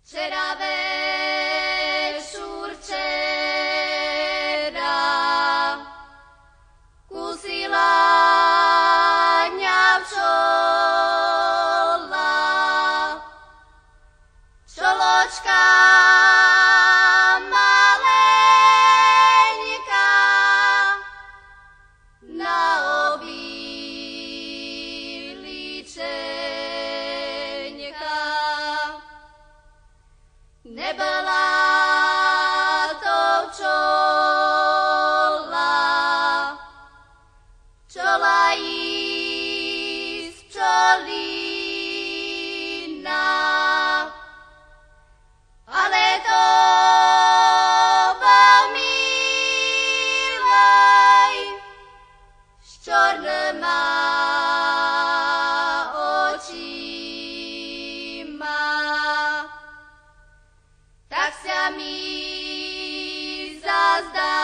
Čeravé šurčera kusila ňa včola, čoločka maleňka na obiličeňka. Nebola to včola, včola jísť včolína, ale to bol milej, s čornýma očima. Tak sa mi zazdá,